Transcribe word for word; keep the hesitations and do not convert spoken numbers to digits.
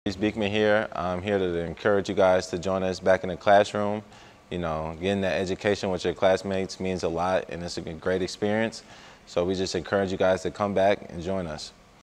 He's Beekman here. I'm here to encourage you guys to join us back in the classroom. You know, getting that education with your classmates means a lot, and it's a great experience. So we just encourage you guys to come back and join us.